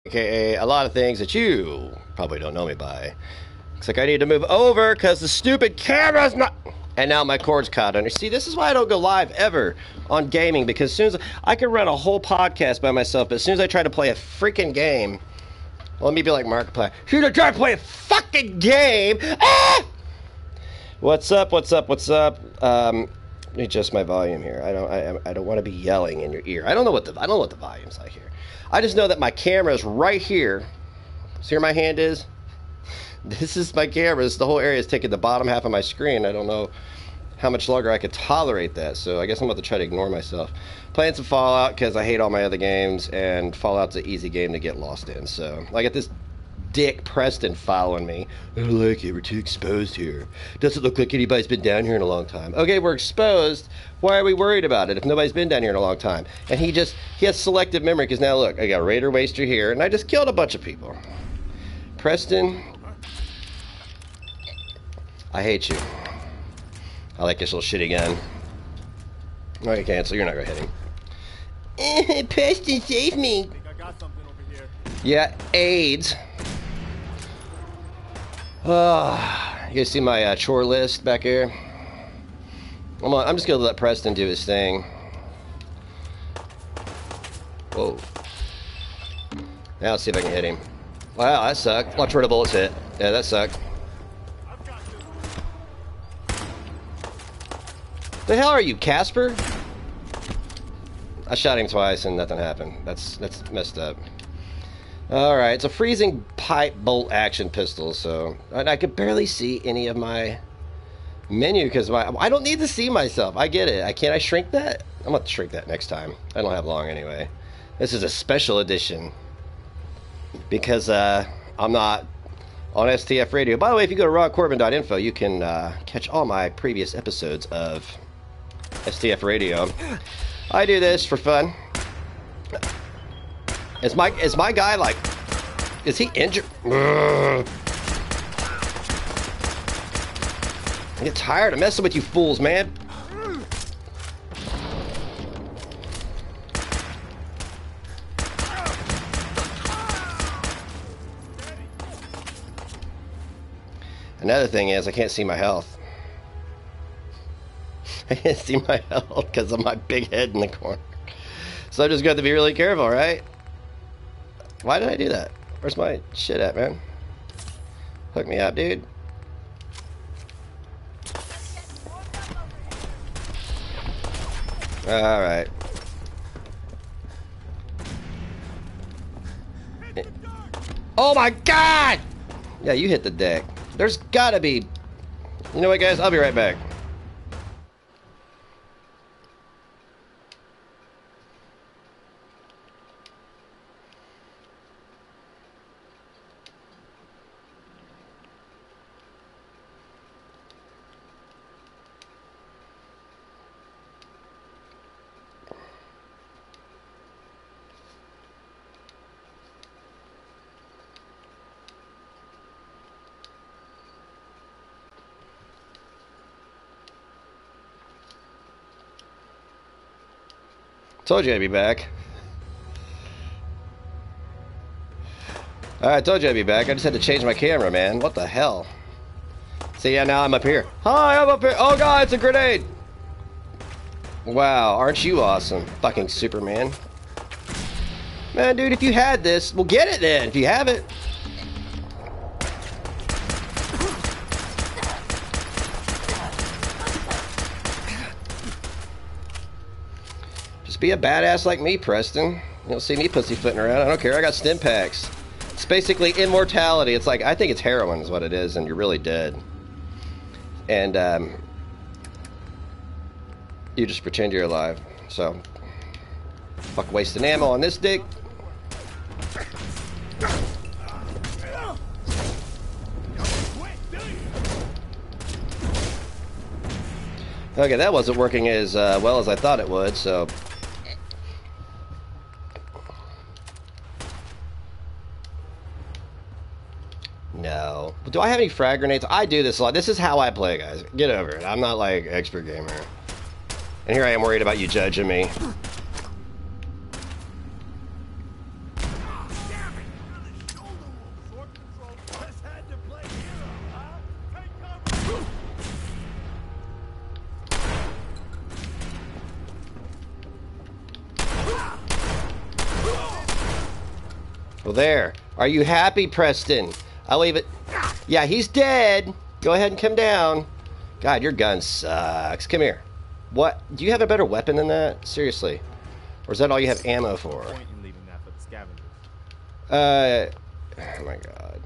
aka a lot of things that you probably don't know me by. Looks like I need to move over because the stupid camera's not... And now my cord's caught under. See, this is why I don't go live ever on gaming, because as soon as I could run a whole podcast by myself, but as soon as I try to play a freaking game, well, let me be like Markiplier. Should I try to play a fucking game? Ah! What's up? What's up? What's up? Let me adjust my volume here. I don't want to be yelling in your ear. I don't know what the volume's like here. I just know that my camera is right here. See where my hand is? This is my camera. The whole area is taking the bottom half of my screen. I don't know how much longer I could tolerate that, so I guess I'm about to try to ignore myself. Playing some Fallout because I hate all my other games, and Fallout's an easy game to get lost in. So I got this dick Preston following me. I don't like it. We're too exposed here. Doesn't look like anybody's been down here in a long time. Okay, we're exposed. Why are we worried about it if nobody's been down here in a long time? And he has selective memory, because now look, I got Raider Waster here, and I just killed a bunch of people. Preston, I hate you. I like this little shitty gun. No, you cancel. You're not gonna hit him. Preston, save me. I think I got something over here. Yeah, AIDS. You guys see my chore list back here? I'm just gonna let Preston do his thing. Whoa. Now let's see if I can hit him. Wow, that sucked. Watch where the bullets hit. Yeah, that sucked. The hell are you, Casper? I shot him twice and nothing happened. That's messed up. Alright, it's a freezing pipe bolt action pistol, so... And I could barely see any of my menu because I don't need to see myself. I get it. Can't I shrink that? I'm going to shrink that next time. I don't have long anyway. This is a special edition. Because I'm not on STF Radio. By the way, if you go to rawcorbin.info, you can catch all my previous episodes of STF Radio. I do this for fun. Is my guy like... Is he injured? I get tired of messing with you fools, man. Another thing is, I can't see my health. I can't see my health because of my big head in the corner. So I'm just going to be really careful, right? Why did I do that? Where's my shit at, man? Hook me up, dude. Alright. Oh my god! Yeah, you hit the deck. There's gotta be... You know what, guys? I'll be right back. Told you I'd be back. Alright, told you I'd be back. I just had to change my camera, man. What the hell? See, yeah, now I'm up here. Hi, I'm up here. Oh god, it's a grenade! Wow, aren't you awesome? Fucking Superman. Man, dude, if you had this, well, get it then, if you have it. Be a badass like me, Preston. You don't see me pussyfooting around. I don't care. I got stim packs. It's basically immortality. It's like, I think it's heroin is what it is, and you're really dead. And you just pretend you're alive. So, fuck wasting ammo on this dick. Okay, that wasn't working as well as I thought it would, so... No. Do I have any frag grenades? I do this a lot. This is how I play, guys. Get over it. I'm not like expert gamer. And here I am worried about you judging me. Well, there. Are you happy, Preston? I'll leave it. Yeah, he's dead. Go ahead and come down. God, your gun sucks. Come here. What? Do you have a better weapon than that? Seriously. Or is that all you have ammo for? Point in leaving that for the scavengers. Oh my God.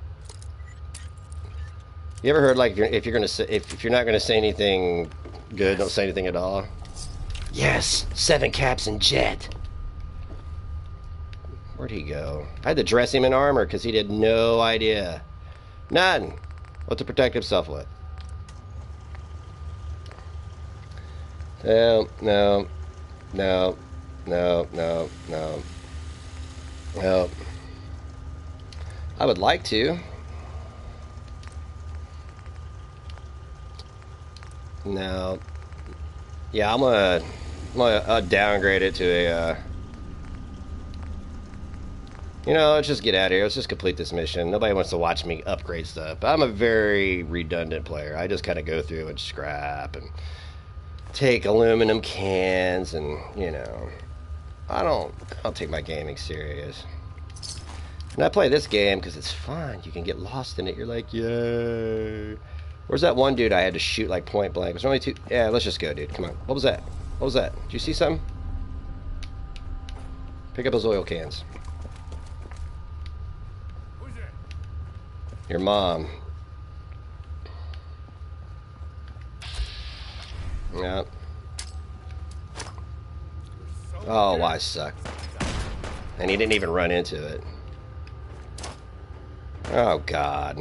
You ever heard like if you're not gonna say anything good, don't say anything at all? Yes, 7 caps and jet. Where'd he go? I had to dress him in armor because he had no idea. None. What to protect himself with. No, no, no, no, no, no. No. I would like to. No. Yeah, I'm gonna downgrade it to a, you know, let's just get out of here. Let's just complete this mission. Nobody wants to watch me upgrade stuff. I'm a very redundant player. I just kind of go through and scrap and take aluminum cans and, you know, I don't take my gaming serious. And I play this game because it's fun. You can get lost in it. You're like, yay. Where's that one dude I had to shoot like point blank? Was there only 2? Yeah, let's just go, dude. Come on. What was that? What was that? Did you see something? Pick up those oil cans. Who's that? Your mom. Yeah. Oh, I suck. And he didn't even run into it. Oh, God.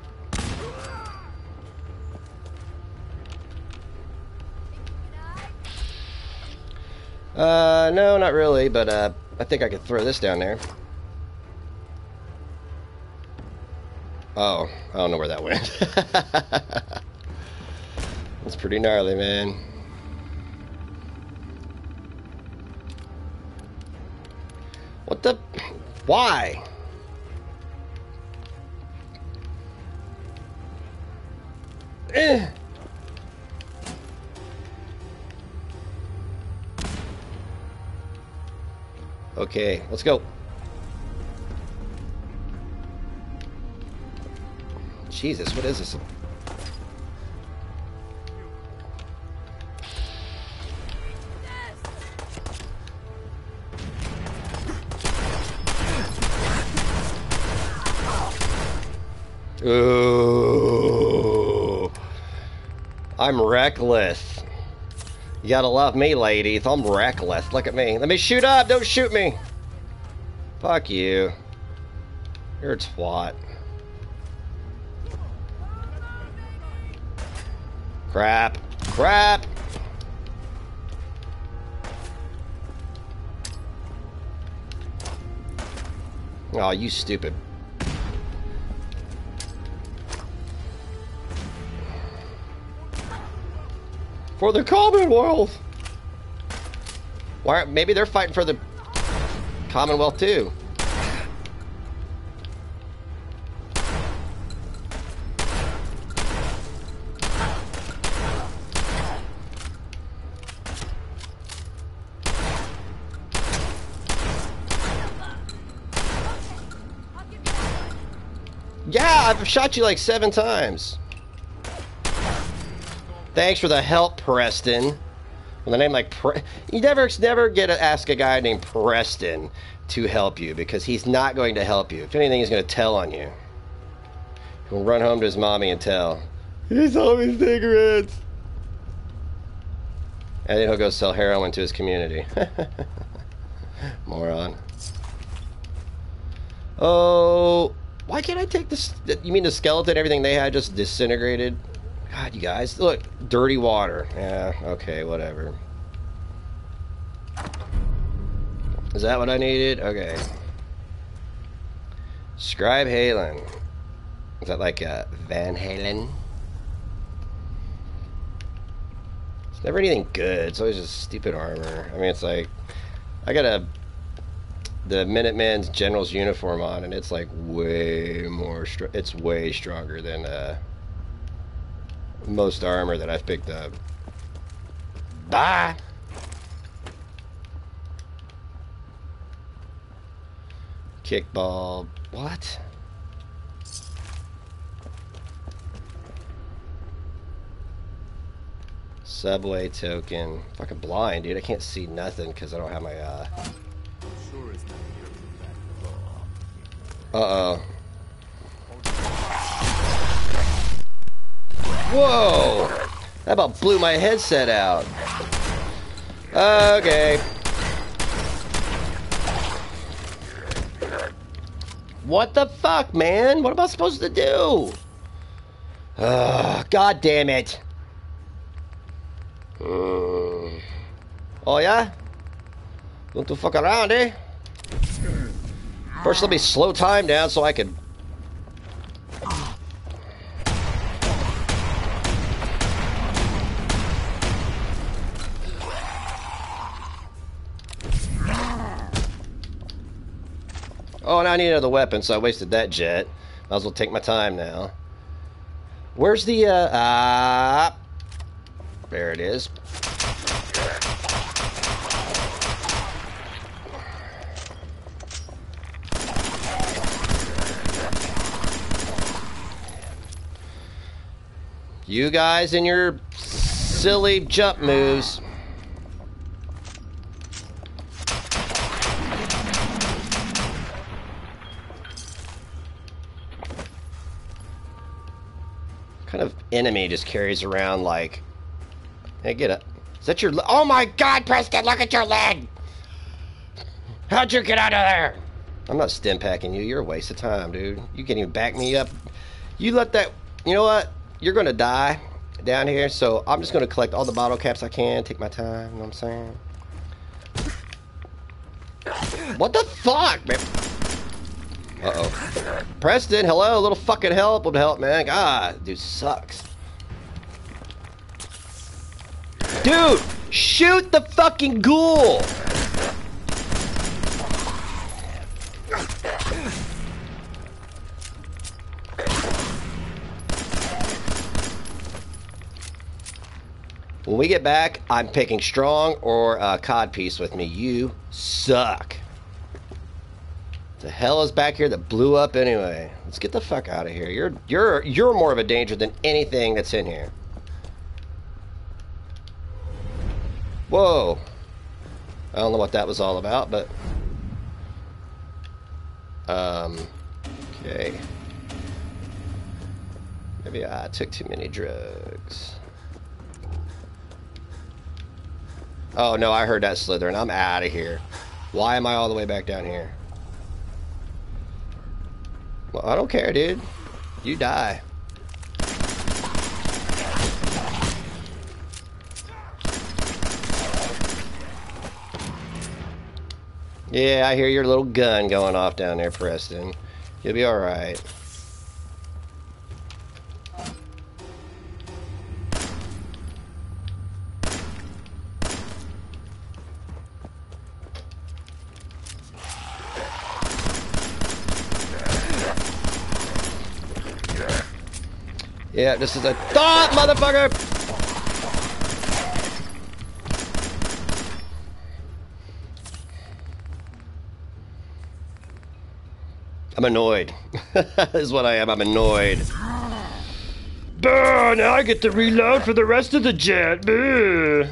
No, not really, but, I think I could throw this down there. Oh, I don't know where that went. That's pretty gnarly, man. What the? Why? Eh. Okay, let's go. Jesus, what is this? Ooh. I'm reckless. You gotta love me, ladies. I'm reckless. Look at me. Let me shoot up. Don't shoot me. Fuck you. You're a twat. Crap. Crap. Oh, you stupid. For the Commonwealth. Why? Maybe they're fighting for the Commonwealth too. Yeah, I've shot you like 7 times. Thanks for the help, Preston. With a name like you never get to ask a guy named Preston to help you because he's not going to help you. If anything, he's going to tell on you. He'll run home to his mommy and tell. He sold me cigarettes. And then he'll go sell heroin to his community. Moron. Oh, why can't I take this? You mean the skeleton, everything they had just disintegrated? God, you guys, look, dirty water. Yeah, okay, whatever. Is that what I needed? Okay. Scribe Halen. Is that like Van Halen? It's never anything good. It's always just stupid armor. I mean, it's like, I got the Minuteman's General's uniform on, and it's like way more, it's way stronger than, most armor that I've picked up. Bye. Kickball. What? Subway token. Fucking blind, dude. I can't see nothing because I don't have my, Sure it's not here. Uh-oh. Whoa! That about blew my headset out. Okay. What the fuck, man? What am I supposed to do? God damn it. Oh, yeah? Don't do fuck around, eh? First, let me slow time down so I can... Oh, and I need another weapon, so I wasted that jet. Might as well take my time now. Where's the, there it is. You guys and your silly jump moves. What kind of enemy just carries around like... Hey, get up. Is that your... Oh my God, Preston, look at your leg! How'd you get out of there? I'm not stim packing you. You're a waste of time, dude. You can't even back me up. You let that... You know what? You're gonna die down here, so I'm just gonna collect all the bottle caps I can, take my time, you know what I'm saying? What the fuck, man? Uh-oh. Preston, hello, a little fucking help would help, man. God, dude sucks. Dude, shoot the fucking ghoul! When we get back, I'm picking strong or codpiece with me. You suck. The hell is back here that blew up anyway? Let's get the fuck out of here. You're more of a danger than anything that's in here. Whoa. I don't know what that was all about, but okay. Maybe I took too many drugs. Oh no, I heard that slithering. I'm out of here. Why am I all the way back down here? Well, I don't care, dude. You die. Yeah, I hear your little gun going off down there, Preston. You'll be alright. Yeah, this is a thought, motherfucker! I'm annoyed. This is what I am. I'm annoyed. Bah, now I get to reload for the rest of the jet. Bah.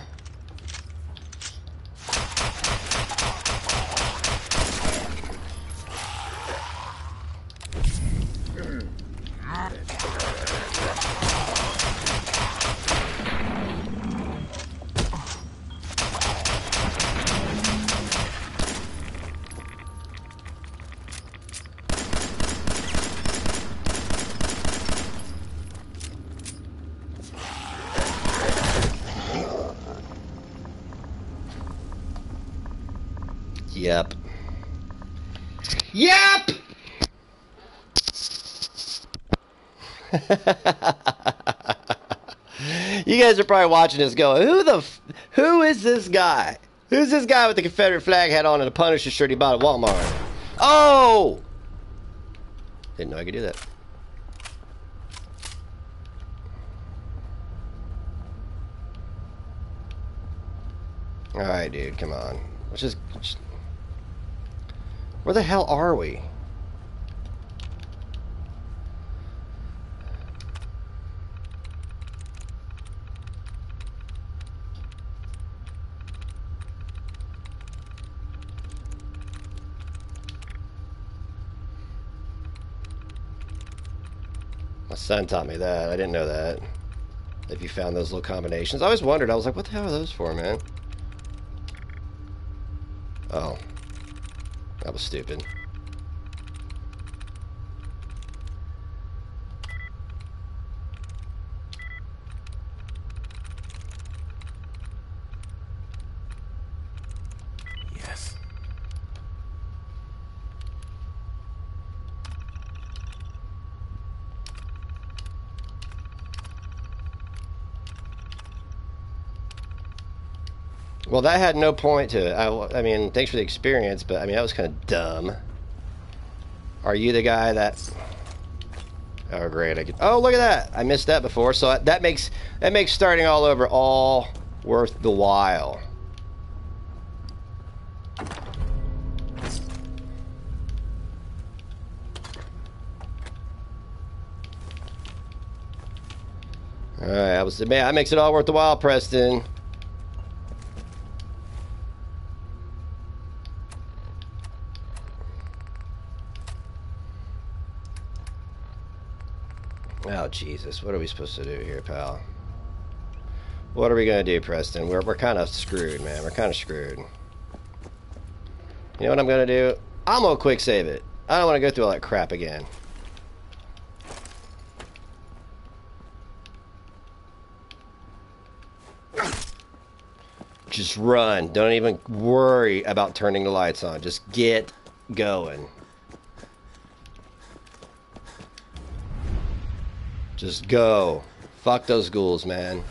Yep. Yep! You guys are probably watching this going, who is this guy? Who's this guy with the Confederate flag hat on and a Punisher shirt he bought at Walmart? Oh! Didn't know I could do that. Alright, dude, come on. Let's just... Where the hell are we? My son taught me that. I didn't know that. If you found those little combinations. I always wondered. I was like, what the hell are those for, man? Oh. That was stupid. Yes. Well, that had no point to it. I mean, thanks for the experience, but I mean, that was kind of dumb. Are you the guy that... Oh, great. Oh, look at that. I missed that before. So that makes starting all over all worth the while. All right, man, that makes it all worth the while, Preston. Oh, Jesus. What are we supposed to do here, pal? What are we going to do, Preston? We're kind of screwed, man. We're kind of screwed. You know what I'm going to do? I'm going to quick save it. I don't want to go through all that crap again. Just run. Don't even worry about turning the lights on. Just get going. Just go. Fuck those ghouls, man.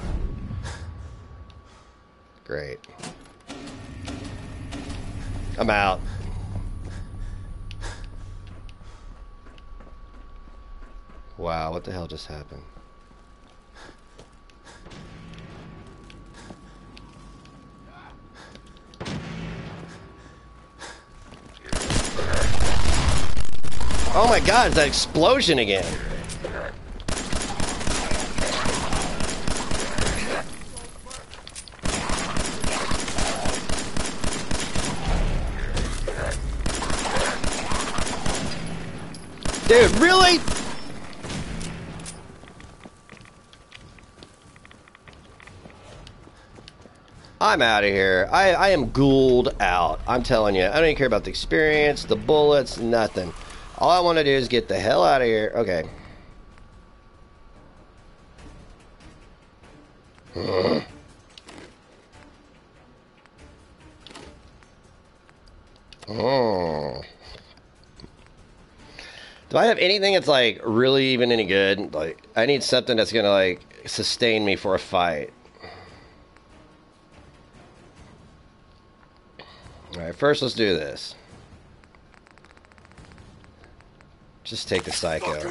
Great. I'm out. Wow, what the hell just happened? Oh my god, it's that explosion again. Dude, really? I'm out of here. I am ghouled out. I'm telling you. I don't even care about the experience, the bullets, nothing. All I want to do is get the hell out of here. Okay. Oh. Do I have anything that's like really even any good? Like, I need something that's gonna like sustain me for a fight. Alright, first let's do this. Just take the psycho.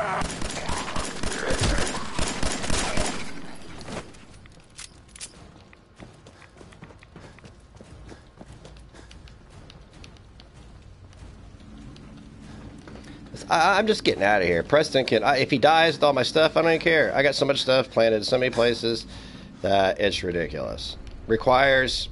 I'm just getting out of here. Preston can... if he dies with all my stuff, I don't even care. I got so much stuff planted in so many places that it's ridiculous. Requires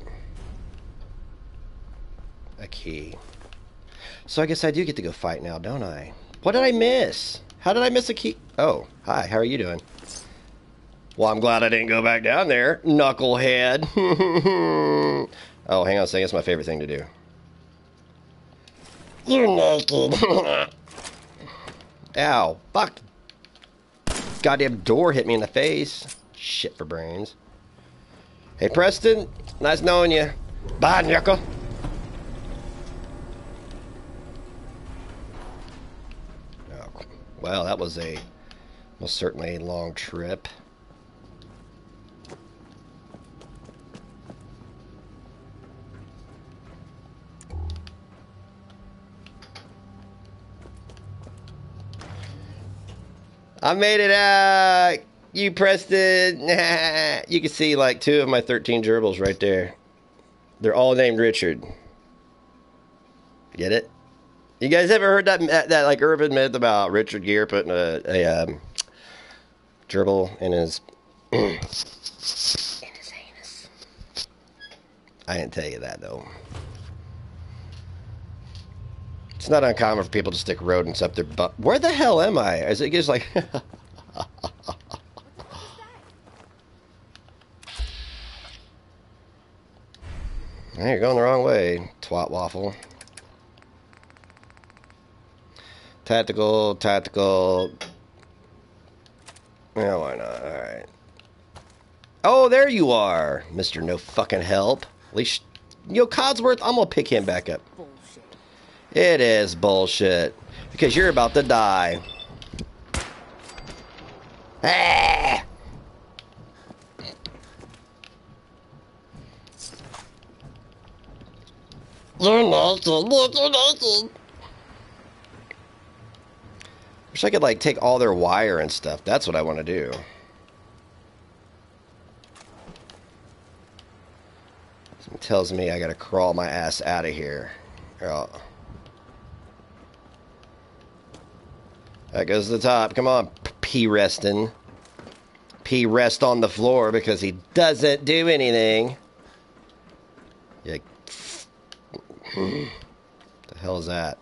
a key. So I guess I do get to go fight now, don't I? What did I miss? How did I miss a key? Oh, hi. How are you doing? Well, I'm glad I didn't go back down there, knucklehead. Oh, hang on a second. It's my favorite thing to do. You're naked. Ow. Fuck. Goddamn door hit me in the face. Shit for brains. Hey, Preston. Nice knowing you. Bye, Knuckle. Oh, well, that was most certainly a long trip. I made it out! You Preston! You can see like 2 of my 13 gerbils right there. They're all named Richard. Get it? You guys ever heard that like urban myth about Richard Gere putting a gerbil in his anus? I didn't tell you that though. It's not uncommon for people to stick rodents up their butt. Where the hell am I? As it gets like, Hey, you're going the wrong way, twat waffle. Tactical, tactical. Yeah, why not? Alright. Oh, there you are, Mr. No fucking help. At least, Codsworth, I'm gonna pick him back up. Bullshit. It is bullshit. Because you're about to die. Ah! You're nothing. Wish I could, like, take all their wire and stuff. That's what I want to do. Something tells me I gotta crawl my ass out of here. Oh. That goes to the top. Come on, Preston. P rest on the floor because he doesn't do anything. Yeah. The hell is that?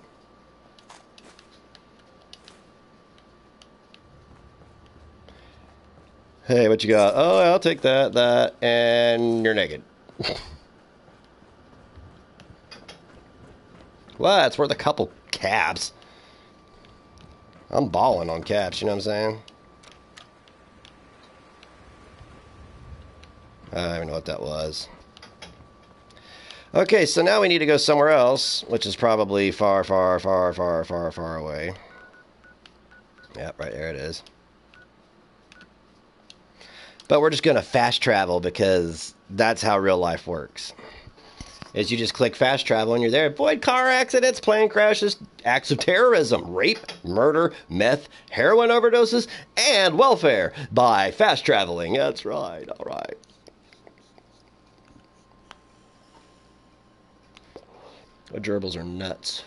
Hey, what you got? Oh, I'll take that, and you're naked. Well, it's worth a couple caps. I'm balling on caps, you know what I'm saying? I don't even know what that was. Okay, so now we need to go somewhere else, which is probably far, far, far, far, far, far away. Yep, right there it is. But we're just going to fast travel because that's how real life works. Is you just click fast travel and you're there. Avoid car accidents, plane crashes, acts of terrorism, rape, murder, meth, heroin overdoses, and welfare by fast traveling. That's right, all right. The gerbils are nuts.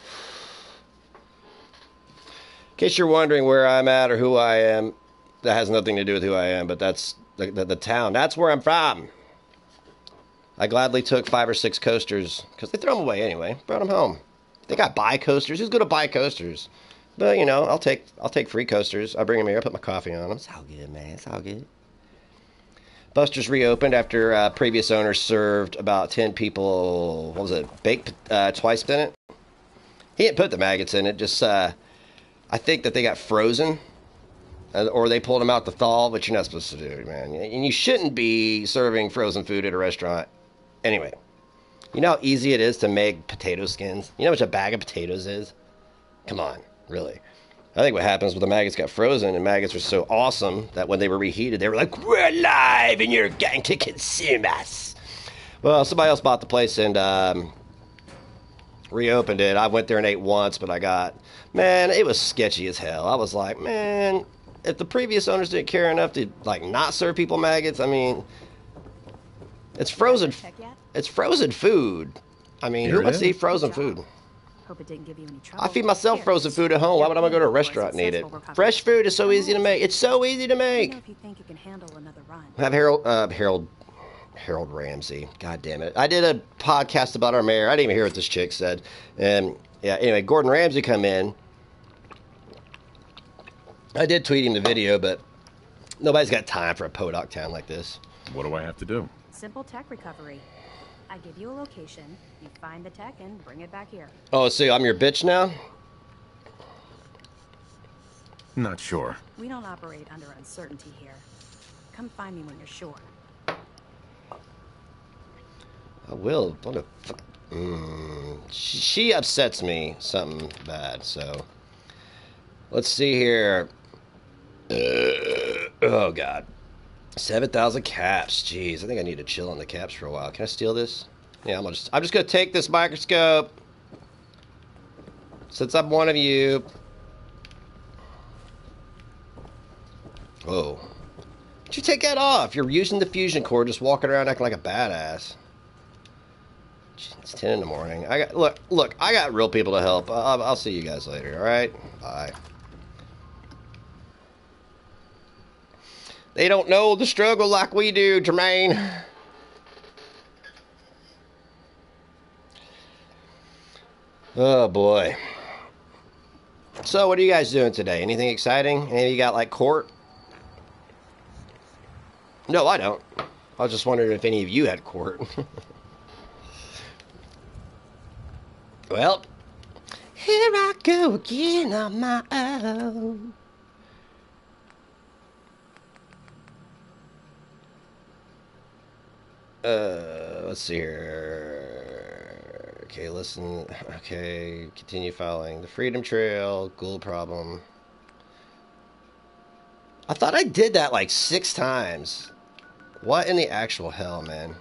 In case you're wondering where I'm at or who I am, that has nothing to do with who I am, but that's the town. That's where I'm from. I gladly took 5 or 6 coasters, because they throw them away anyway. Brought them home. They got buy coasters. Who's going to buy coasters? But, you know, I'll take free coasters. I'll bring them here. I'll put my coffee on them. It's all good, man. It's all good. Buster's reopened after previous owners served about 10 people, what was it, baked twice in it? He didn't put the maggots in it, just, I think that they got frozen, or they pulled them out the thaw, which you're not supposed to do, man. And you shouldn't be serving frozen food at a restaurant. Anyway, you know how easy it is to make potato skins? You know how much a bag of potatoes is? Come on, really. I think what happens with the maggots got frozen, and maggots were so awesome that when they were reheated, they were like, we're alive, and you're going to consume us. Well, somebody else bought the place and reopened it. I went there and ate once, but man, it was sketchy as hell. I was like, man, if the previous owners didn't care enough to, like, not serve people maggots, I mean, it's frozen. It's frozen food. I mean, who wants to eat frozen food? Hope it didn't give you any trouble. I feed myself frozen food at home. Why would I go to a restaurant and eat it? Fresh food is so easy to make. It's so easy to make. If you think you can handle another run. Have Harold Ramsey. God damn it. I did a podcast about our mayor. I didn't even hear what this chick said. And yeah, anyway, Gordon Ramsay come in. I did tweet him the video, but nobody's got time for a podunk town like this. What do I have to do? Simple tech recovery. I give you a location, you find the tech, and bring it back here. Oh, so I'm your bitch now? Not sure. We don't operate under uncertainty here. Come find me when you're sure. I will. What a fuck. She upsets me something bad, so. Let's see here. Oh, God. 7,000 caps. Jeez, I think I need to chill on the caps for a while. Can I steal this? Yeah, I'm just gonna take this microscope. Since I'm one of you. Whoa. Why'd you take that off? You're using the fusion core, just walking around acting like a badass. Jeez, it's 10 in the morning. Look, I got real people to help. I'll see you guys later, alright? Bye. They don't know the struggle like we do, Jermaine. Oh, boy. So, what are you guys doing today? Anything exciting? Any of you got, like, court? No, I don't. I was just wondering if any of you had court. Well, here I go again on my own. Let's see here. Okay, listen. Okay, continue following the Freedom Trail. Ghoul problem. I thought I did that like 6 times. What in the actual hell, man?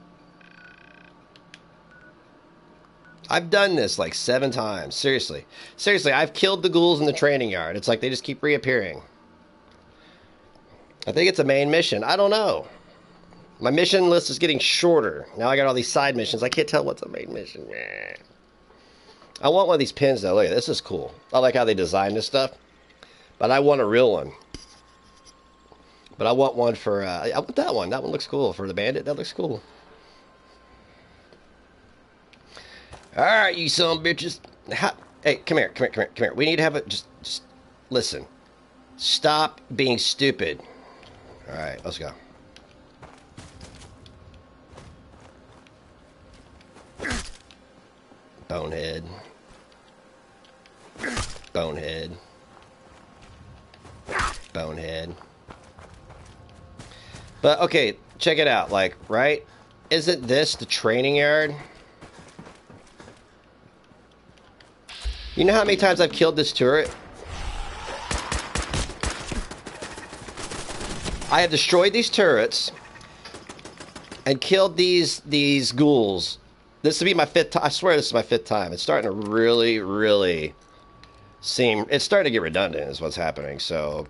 I've done this like 7 times. Seriously. Seriously, I've killed the ghouls in the training yard. It's like they just keep reappearing. I think it's a main mission. I don't know. My mission list is getting shorter. Now I got all these side missions. I can't tell what's a main mission. I want one of these pins, though. Look, this is cool. I like how they designed this stuff. But I want a real one. But I want one for... I want that one. That one looks cool. For the bandit, that looks cool. Alright, you son of bitches. Hey, come here. We need to have a... Just listen. Stop being stupid. Alright, let's go. Bonehead. Bonehead. Bonehead. But, okay, check it out. Like, right? Isn't this the training yard? You know how many times I've killed this turret? I have destroyed these turrets and killed these ghouls. This will be my 5th time. I swear this is my 5th time. It's starting to really, really seem... It's starting to get redundant is what's happening, so...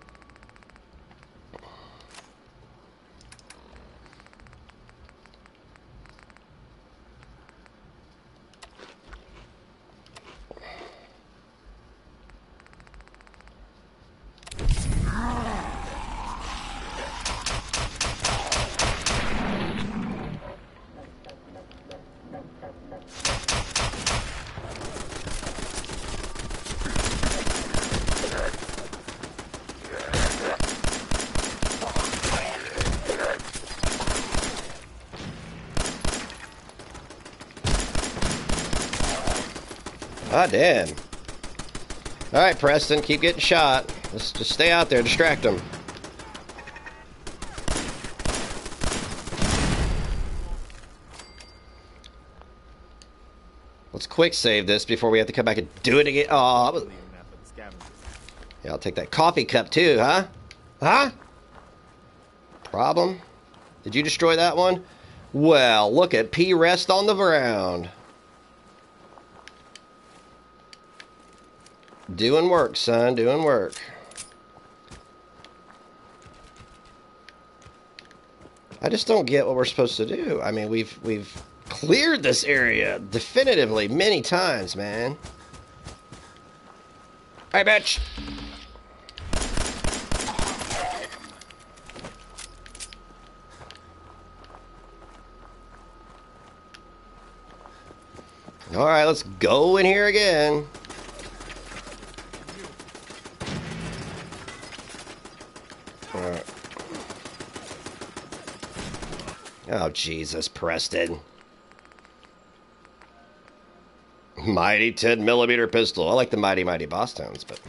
Ah, damn. Alright, Preston, keep getting shot. Let's just stay out there, distract them. Let's quick save this before we have to come back and do it again. Oh, yeah, I'll take that coffee cup too, huh? Huh? Problem? Did you destroy that one? Well, look at P rest on the ground. Doing work, son. Doing work. I just don't get what we're supposed to do. I mean, we've cleared this area definitively many times, man. Hey, bitch. All right, let's go in here again. Oh, Jesus, Preston. Mighty 10mm pistol. I like the Mighty Boss Tones, but...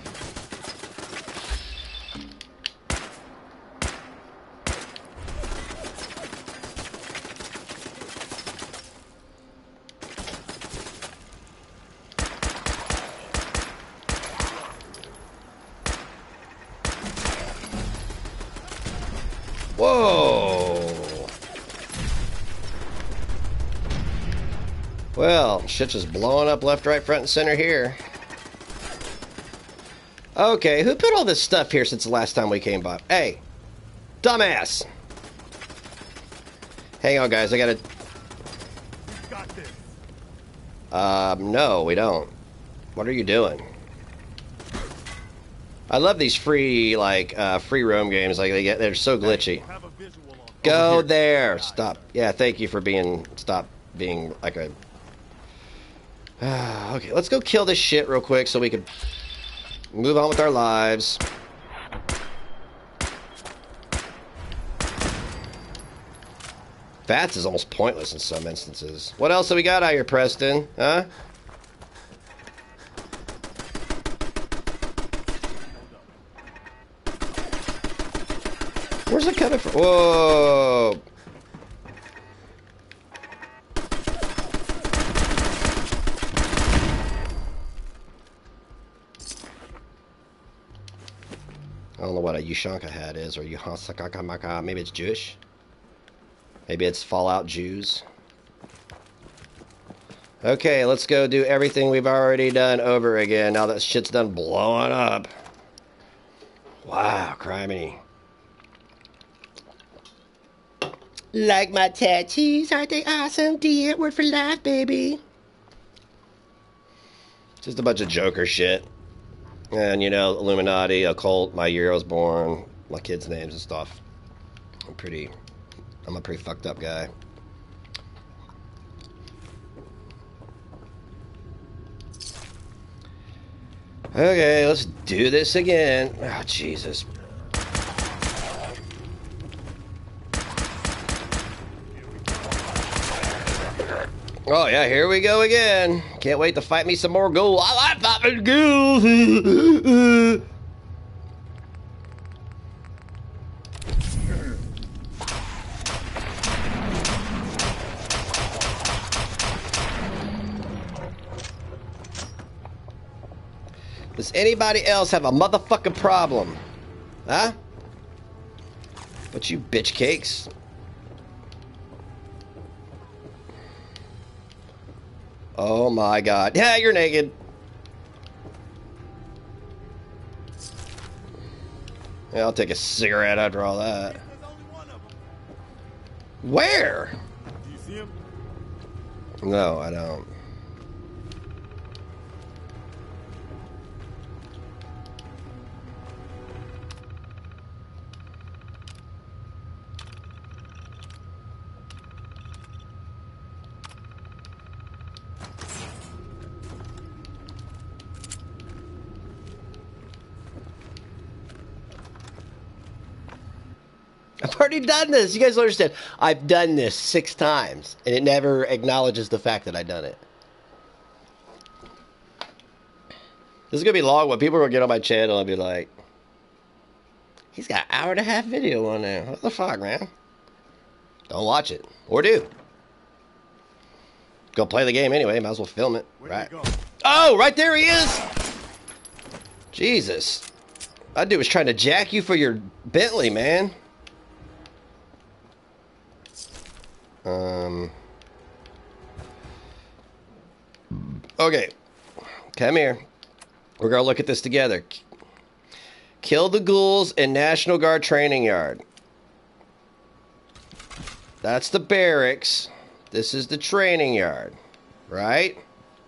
Well, shit's just blowing up left, right, front, and center here. Okay, who put all this stuff here since the last time we came by? Hey, dumbass! Hang on, guys, I gotta... We've got this. No, we don't. What are you doing? I love these free, like, free roam games. Like, they're so glitchy. Go there! Stop. Yeah, thank you for being... Stop being, like, a... Okay, let's go kill this shit real quick so we can move on with our lives. Bats is almost pointless in some instances. What else have we got out here, Preston? Huh? Where's it coming from? Whoa. I don't know what a Ushanka hat is, or Yuhansakakamaka. Maybe it's Jewish. Maybe it's Fallout Jews. Okay, let's go do everything we've already done over again. Now that shit's done blowing up. Wow, criminy. Like my tattoos, aren't they awesome, dear? Word for life, baby. Just a bunch of Joker shit. And, you know, Illuminati, occult, my year I was born, my kids' names and stuff. I'm a pretty fucked up guy. Okay, let's do this again. Oh, Jesus. Oh, yeah, here we go again. Can't wait to fight me some more ghouls. I like fighting ghouls. Does anybody else have a motherfucking problem? Huh? But you bitch cakes. Oh my god. Yeah, you're naked. Yeah, I'll take a cigarette after all that. Where? Do you see him? No, I don't. I've already done this. You guys don't understand. I've done this 6 times, and it never acknowledges the fact that I've done it. This is going to be long when people are going to get on my channel and be like, he's got an 1.5 hour video on there. What the fuck, man? Don't watch it. Or do. Go play the game anyway. Might as well film it. Right. Oh, right there he is! Jesus. That dude was trying to jack you for your Bentley, man. Okay. Come here. We're going to look at this together. Kill the ghouls in National Guard training yard. That's the barracks. This is the training yard. Right?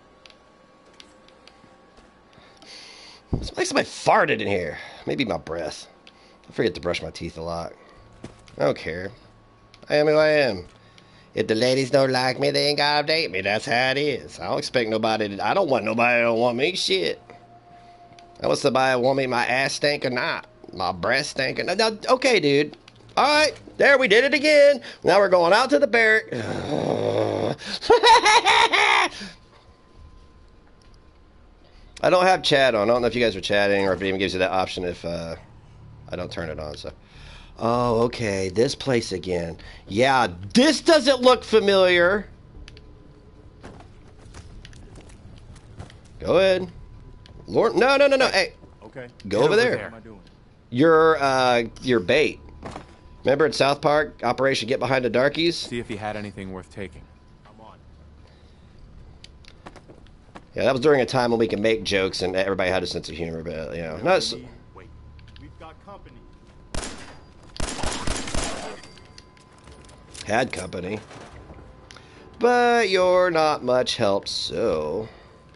It's like somebody farted in here. Maybe my breath. I forget to brush my teeth a lot. I don't care. I am who I am. If the ladies don't like me, they ain't gotta date me. That's how it is. I don't expect nobody to... I don't want nobody to want me. Shit. I want somebody to want me my ass stink or not. My breath stink or not. No, okay, dude. Alright. There, we did it again. Now we're going out to the barrack. I don't have chat on. I don't know if you guys are chatting or if it even gives you that option if I don't turn it on. So, oh, okay. This place again. Yeah, this doesn't look familiar. Go ahead. Lord, no. Hey, okay. Go over there. What am I doing? Your bait. Remember in South Park, Operation Get Behind the Darkies? See if he had anything worth taking. I'm on. Yeah, that was during a time when we could make jokes and everybody had a sense of humor, but you know, not. Wait, we've got company. Had company, but you're not much help. So,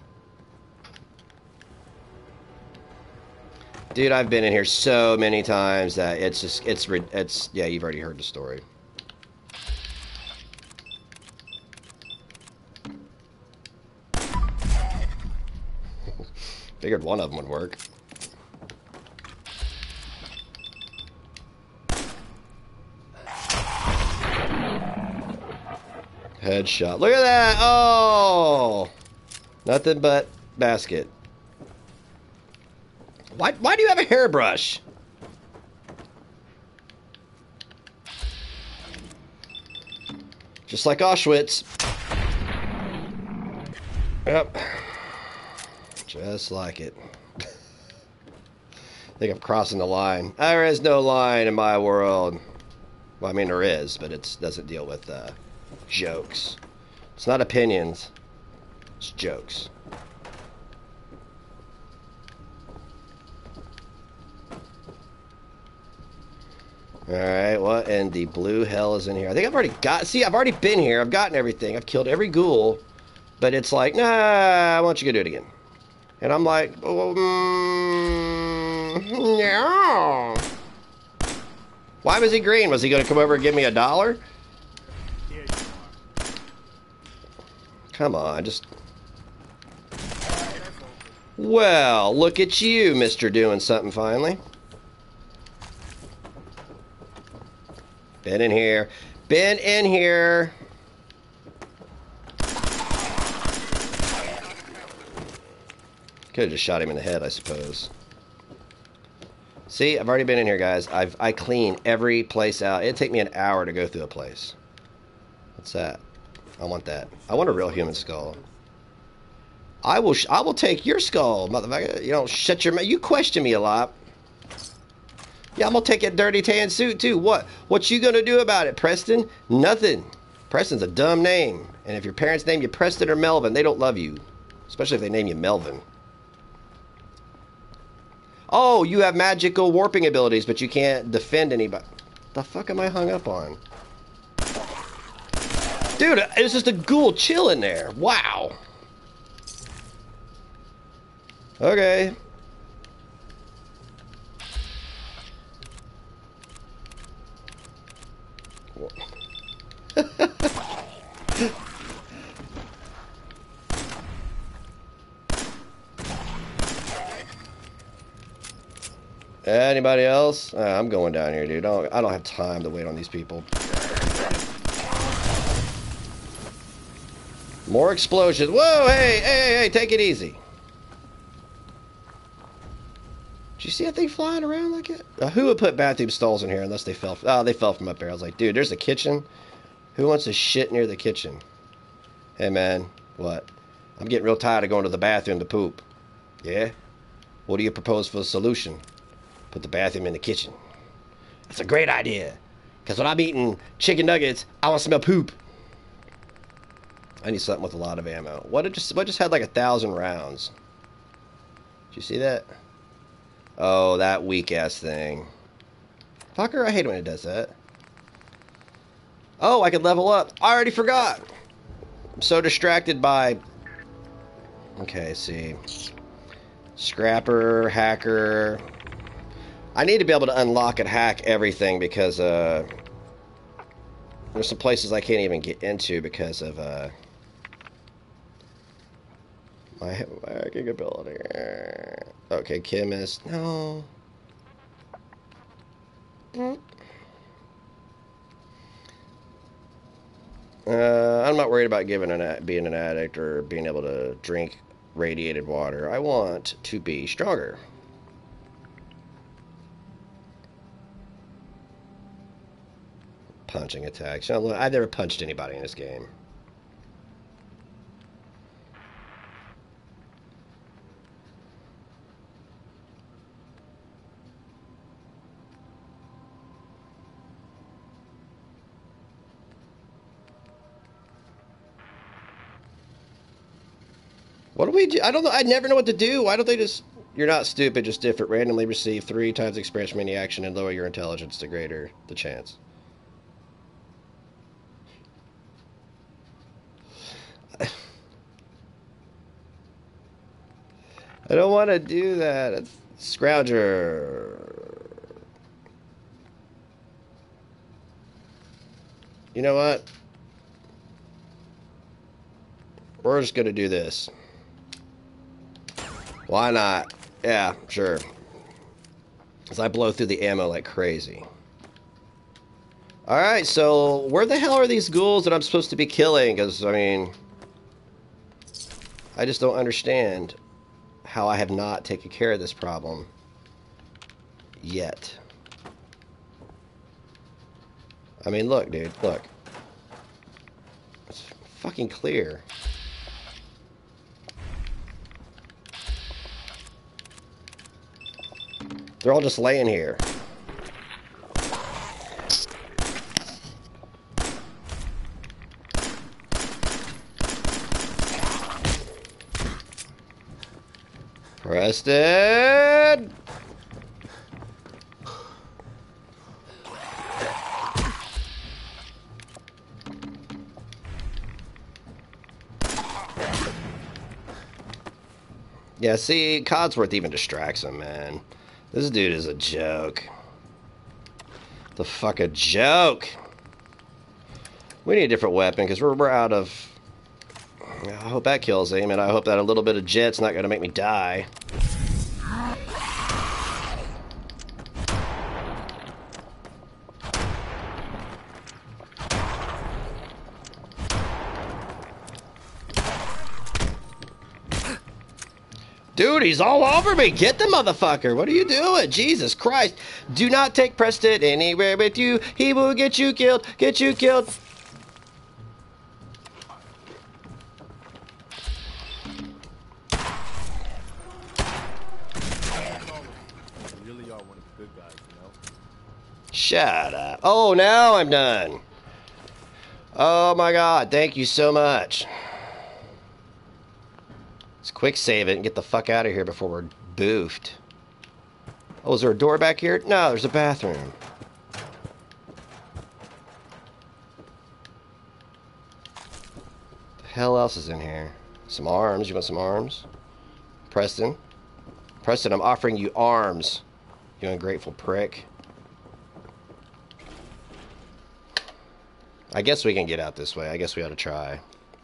dude, I've been in here so many times that it's yeah. You've already heard the story. Figured one of them would work. Headshot. Look at that! Oh! Nothing but basket. Why do you have a hairbrush? Just like Auschwitz. Yep. Just like it. I think I'm crossing the line. There is no line in my world. Well, I mean, there is, but it doesn't deal with jokes. It's not opinions. It's jokes. Alright, what in the blue hell is in here? I think I've already got... See, I've already been here. I've gotten everything. I've killed every ghoul. But it's like, nah, why don't you go do it again? And I'm like, yeah. Why was he green? Was he going to come over and give me $1? Here you are. Come on, just... Well, look at you, Mr. Doing something finally. Been in here. Been in here. Could have just shot him in the head, I suppose. See, I've already been in here, guys. I clean every place out. It'd take me an hour to go through a place. What's that? I want that. I want a real human skull. I will take your skull, motherfucker. You don't shut your mouth. You question me a lot. Yeah, I'm gonna take your dirty tan suit too. What you gonna do about it, Preston? Nothing. Preston's a dumb name. And if your parents name you Preston or Melvin, they don't love you. Especially if they name you Melvin. Oh, you have magical warping abilities, but you can't defend anybody. The fuck am I hung up on? Dude, it's just a ghoul chilling there. Wow. Okay. Anybody else? I'm going down here, dude. I don't have time to wait on these people. More explosions. Whoa, hey, take it easy. Did you see that thing flying around like it? Who would put bathroom stalls in here unless they fell? Oh, they fell from up there. I was like, dude, there's a kitchen. Who wants to shit near the kitchen? Hey, man, what? I'm getting real tired of going to the bathroom to poop. Yeah? What do you propose for a solution? Put the bathroom in the kitchen. That's a great idea. Because when I'm eating chicken nuggets, I want to smell poop. I need something with a lot of ammo. What just had like 1,000 rounds? Did you see that? Oh, that weak-ass thing. Fucker, I hate when it does that. Oh, I could level up. I already forgot. I'm so distracted by... Okay, see. Scrapper, hacker... I need to be able to unlock and hack everything because there's some places I can't even get into because of my hacking ability. Okay, chemist. No. I'm not worried about being an addict or being able to drink radiated water. I want to be stronger. Punching attacks. You know, I've never punched anybody in this game. What do we do? I don't know. I never know what to do. Why don't they just... You're not stupid, just different. Randomly receive 3 times experience from any action and lower your intelligence, the greater the chance. I don't want to do that. It's Scrounger. You know what? We're just going to do this. Why not? Yeah, sure. As I blow through the ammo like crazy. Alright, so where the hell are these ghouls that I'm supposed to be killing? Because, I mean... I just don't understand how I have not taken care of this problem yet. I mean, look, dude, look. fucking clear. They're all just laying here. Preston! Yeah, see, Codsworth even distracts him, man. This dude is a joke. The fuck a joke. We need a different weapon because we're out of... I hope that kills him, and I hope that a little bit of jet's not going to make me die. Dude, he's all over me. Get the motherfucker. What are you doing? Jesus Christ. Do not take Preston anywhere with you. He will get you killed. Get you killed. You really are one of the good guys, you know? Shut up. Oh, now I'm done. Oh my God. Thank you so much. Let's quick save it and get the fuck out of here before we're boofed. Oh, is there a door back here? No, there's a bathroom. The hell else is in here? Some arms. You want some arms? Preston? Preston, I'm offering you arms. You ungrateful prick. I guess we can get out this way. I guess we ought to try.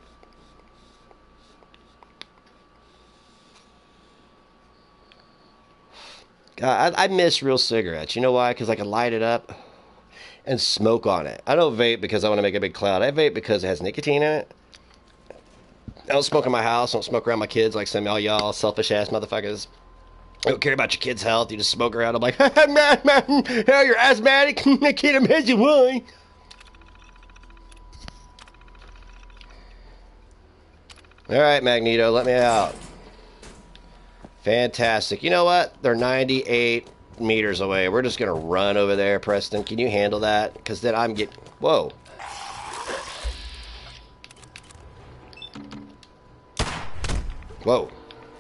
God, I miss real cigarettes. You know why? Because I can light it up and smoke on it. I don't vape because I want to make a big cloud. I vape because it has nicotine in it. I don't smoke in my house. I don't smoke around my kids like some of y'all selfish-ass motherfuckers. I don't care about your kids' health. You just smoke around. I'm like, hell, you're asthmatic? I can't imagine why. All right, Magneto, let me out. Fantastic. You know what? They're 98 meters away. We're just going to run over there, Preston. Can you handle that? Because then I'm getting... Whoa. Whoa.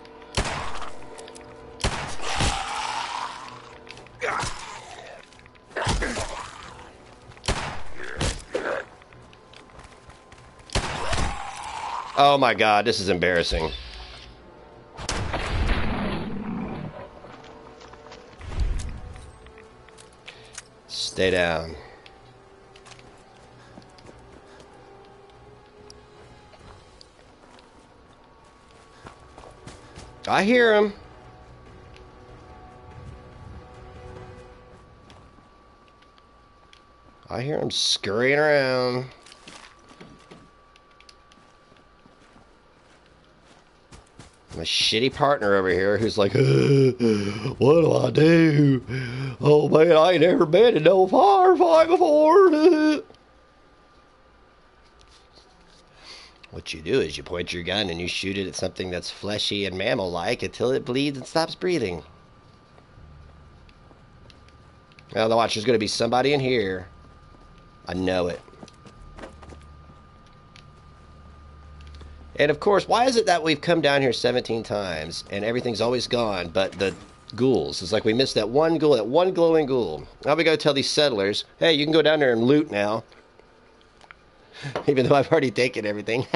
Oh my God, this is embarrassing. Stay down. I hear him. I hear him scurrying around. My shitty partner over here who's like, what do I do? Oh man, I ain't ever been in no firefight before. What you do is you point your gun and you shoot it at something that's fleshy and mammal-like until it bleeds and stops breathing. Now watch, there's going to be somebody in here. I know it. And of course, why is it that we've come down here 17 times and everything's always gone but the ghouls? It's like we missed that one ghoul, that one glowing ghoul. Now we gotta tell these settlers, hey, you can go down there and loot now. Even though I've already taken everything.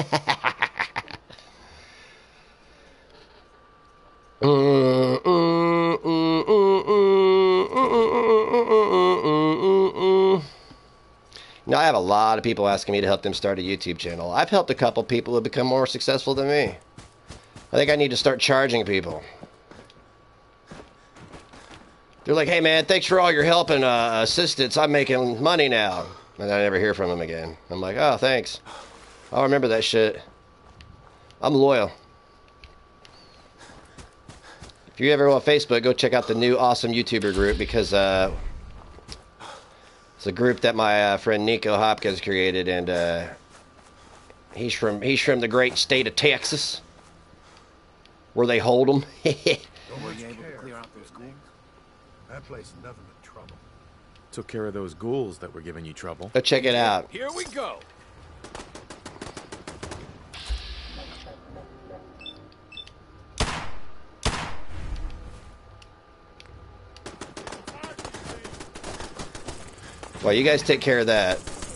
Now, I have a lot of people asking me to help them start a YouTube channel. I've helped a couple people who have become more successful than me. I think I need to start charging people. They're like, hey man, thanks for all your help and assistance. I'm making money now. And I never hear from them again. I'm like, oh, thanks. I'll remember that shit. I'm loyal. If you ever go on Facebook, go check out the new awesome YouTuber group because it's a group that my friend Nico Hopkins created, and He's from the great state of Texas, where they hold them. Were you able to clear out those ghouls? That place is nothing but trouble. Took care of those ghouls that were giving you trouble. Go check it out. Here we go. Well, you guys take care of that.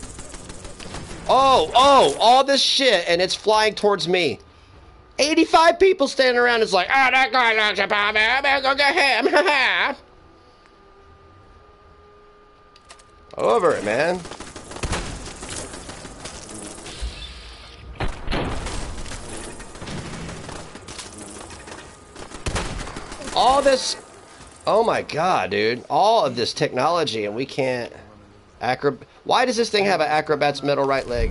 Oh, all this shit, and it's flying towards me. 85 people standing around. It's like, oh, that guy likes a bomb. I'm gonna go get him. Over it, man. All this, oh my god, dude. All of this technology, and we can't. Why does this thing have an acrobat's metal right leg?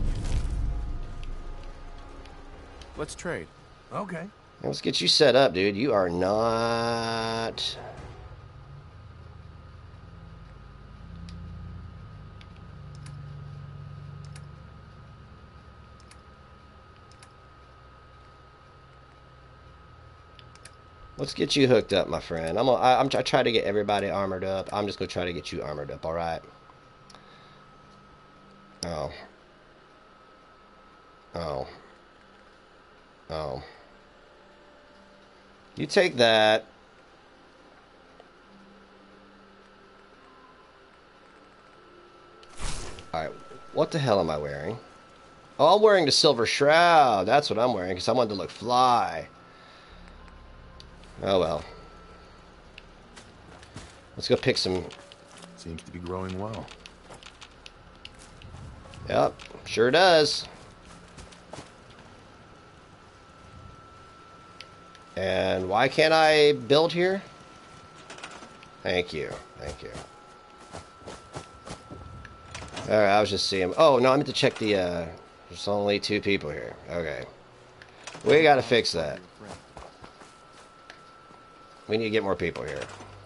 Let's trade. Okay. Let's get you set up, dude. You are not. Let's get you hooked up, my friend. I try to get everybody armored up. I'm just gonna try to get you armored up. All right. Oh. Oh. Oh. You take that. Alright, what the hell am I wearing? Oh, I'm wearing the silver shroud. That's what I'm wearing, because I wanted to look fly. Oh well. Let's go pick some. Seems to be growing well. Yep, sure does. And why can't I build here? Thank you. Thank you. Alright, I was just seeing. Oh, no, I meant to check the, there's only 2 people here. Okay. We gotta fix that. We need to get more people here.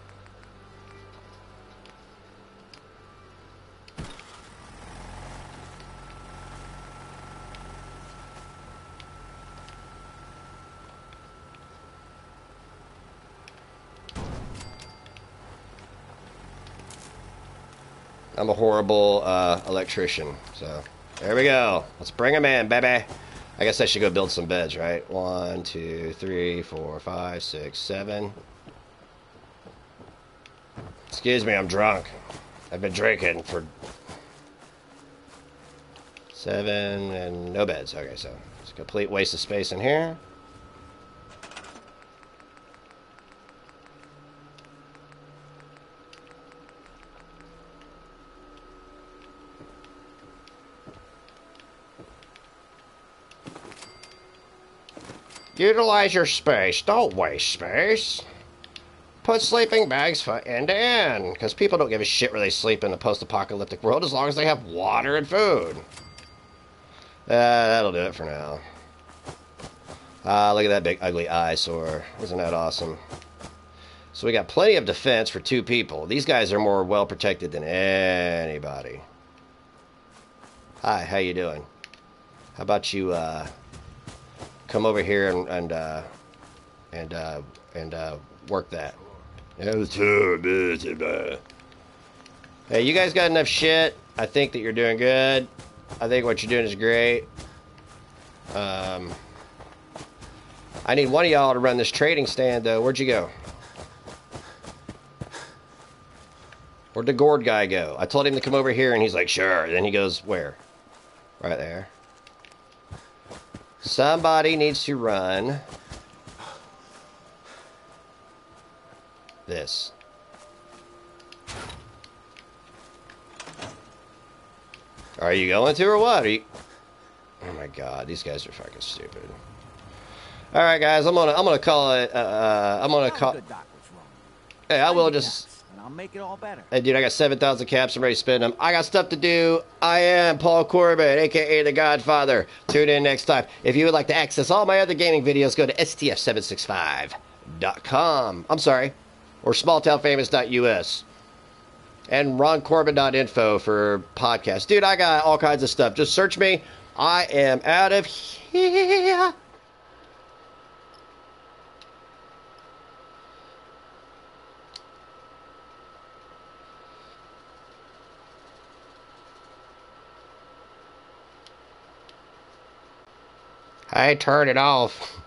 I'm a horrible electrician, so there we go. Let's bring them in, baby. I guess I should go build some beds, right? 1, 2, 3, 4, 5, 6, 7. Excuse me, I'm drunk. I've been drinking for 7 and no beds. Okay, so it's a complete waste of space in here. Utilize your space. Don't waste space. Put sleeping bags for end to end. Because people don't give a shit where they sleep in a post-apocalyptic world as long as they have water and food. That'll do it for now. Look at that big ugly eyesore. Isn't that awesome? So we got plenty of defense for 2 people. These guys are more well protected than anybody. Hi, how you doing? How about you come over here and work that. Hey, you guys got enough shit. I think that you're doing good. I think what you're doing is great. I need one of y'all to run this trading stand, though. Where'd you go? Where'd the gourd guy go? I told him to come over here, and he's like, sure. Then he goes, where? Right there. Somebody needs to run this. Are you going to or what? Are you... Oh my god, these guys are fucking stupid. All right, guys, I'm gonna call it. I'm gonna call. Hey, I will just. I'll make it all better. Hey, dude, I got 7,000 caps. I'm ready to spend them. I got stuff to do. I am Paul Corbin, a.k.a. The Godfather. Tune in next time. If you would like to access all my other gaming videos, go to stf765.com. I'm sorry. Or smalltownfamous.us. And roncorbin.info for podcasts. Dude, I got all kinds of stuff. Just search me I am out of here. I turned it off.